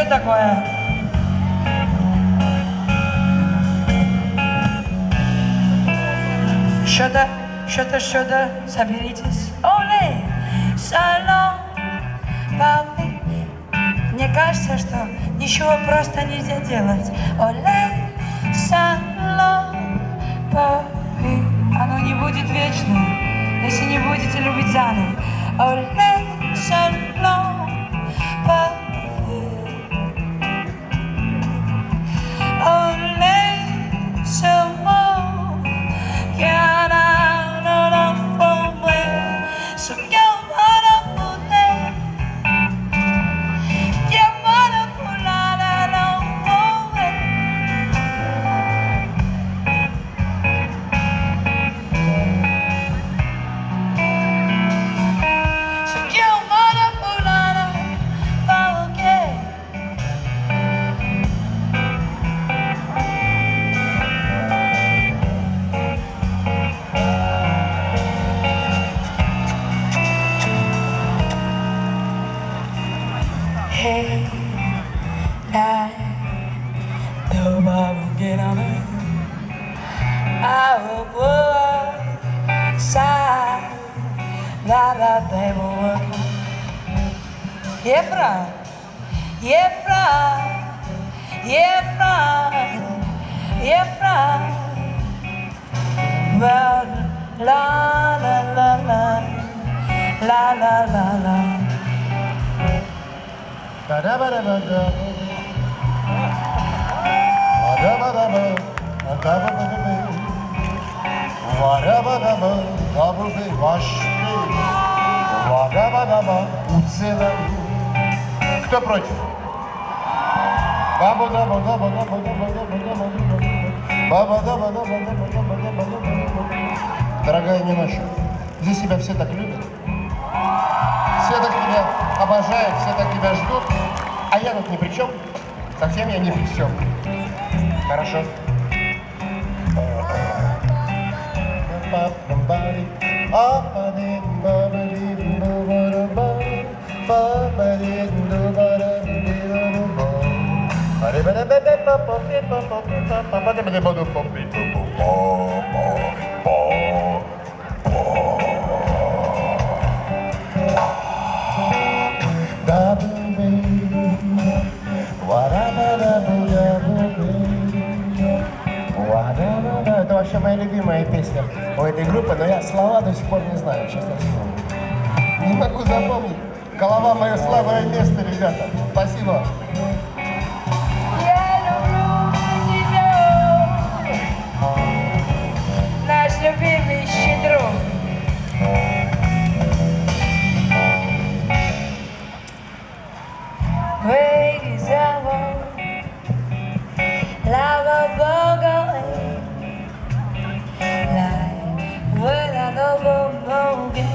Что такое? Что-то, соберитесь. Оле, шалом, папи. Мне кажется, что ничего просто нельзя делать. Оле, шалом, папи. Оно не будет вечным, если не будете любить заново. Оле, шалом, папи. Оле, шалом, папи. Hey, the Bible get on it. I will put aside that they will work. Efra, well, la la la la, la la la la. Кто против? Дорогая Ниноша, здесь тебя все так любят. Все так тебя обожают, все так тебя ждут, а я тут ни при чем. Совсем я ни при чем. Хорошо. Это вообще моя любимая песня у этой группы, но я слова до сих пор не знаю, честно слово. Не могу запомнить. Голова — мое слабое место, ребята. Спасибо. Наш любимый друг. Выйди замуж, слава Богу, на новом Боге.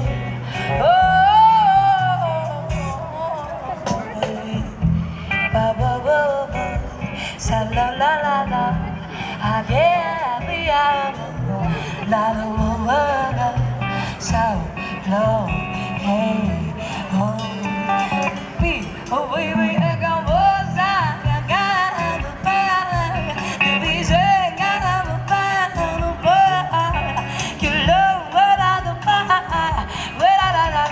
Sa-la-la-la-la, I can't be out. La la la la, so low, hey, oh, we, I got what's I got the fire, the vision, got the fire, you love what I the fire, what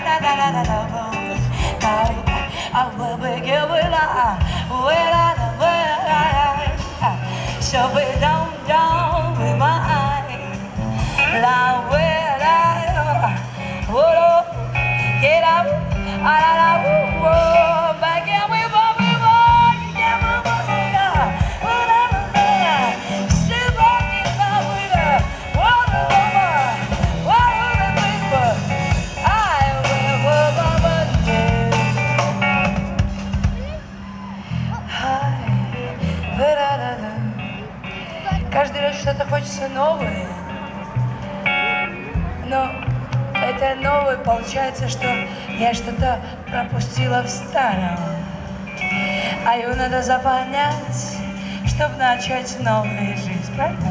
I will begin with so we don't with my eyes. La wera, whoa, get up, la whoa, back in we walk, you get my mother, whatever, she walking up with her, what a people, I will walk over the Каждый раз что-то хочется новое, но это новое получается, что я что-то пропустила в старом, а его надо заполнять, чтобы начать новую жизнь, правда?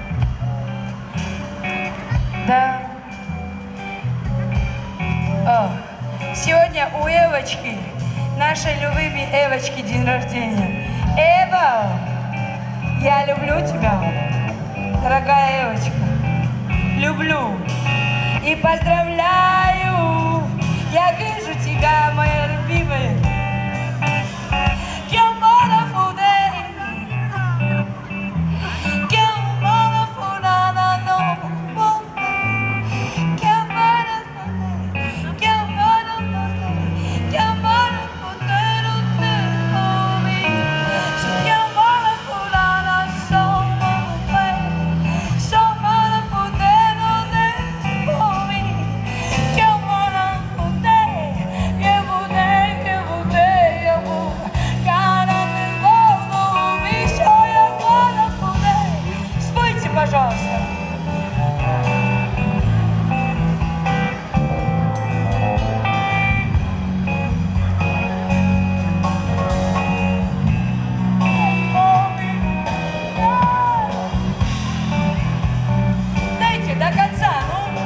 Да. О, сегодня у Евочки нашей любимой Эвочки день рождения. Эва, я люблю тебя, дорогая Эвочка. Люблю и поздравляю. Я вижу тебя, моя любимая. Пожалуйста. Дайте до конца, ну.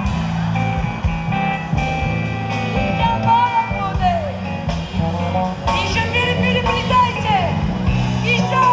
Еще переплетайте. Еще.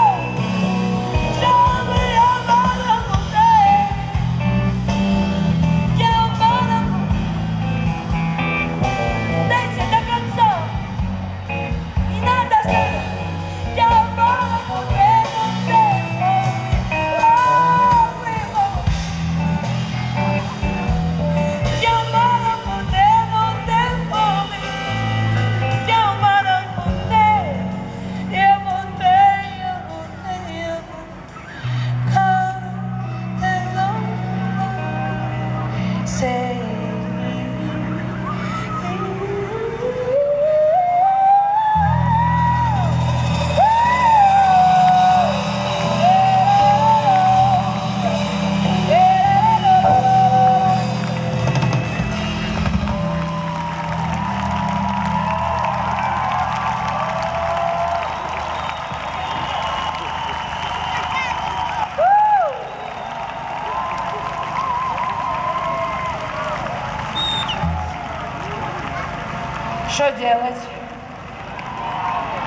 Что делать?